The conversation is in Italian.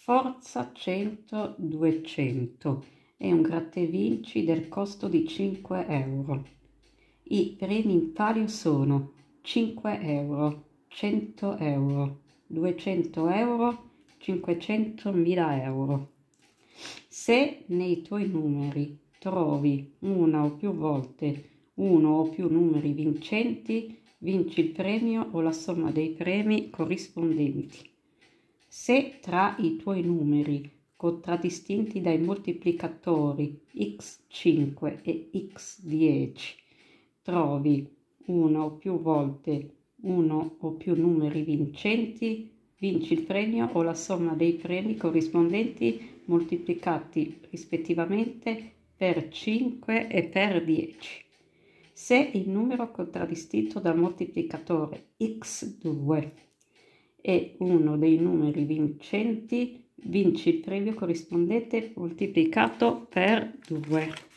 Forza 100 200 è un grattavinci del costo di 5 euro. I premi in palio sono 5 euro, 100 euro, 200 euro, 500.000 euro. Se nei tuoi numeri trovi una o più volte uno o più numeri vincenti, vinci il premio o la somma dei premi corrispondenti. Se tra i tuoi numeri, contraddistinti dai moltiplicatori x5 e x10, trovi una o più volte uno o più numeri vincenti, vinci il premio o la somma dei premi corrispondenti moltiplicati rispettivamente per 5 e per 10. Se il numero contraddistinto dal moltiplicatore x2 è uno dei numeri vincenti, vinci il premio corrispondente moltiplicato per 2.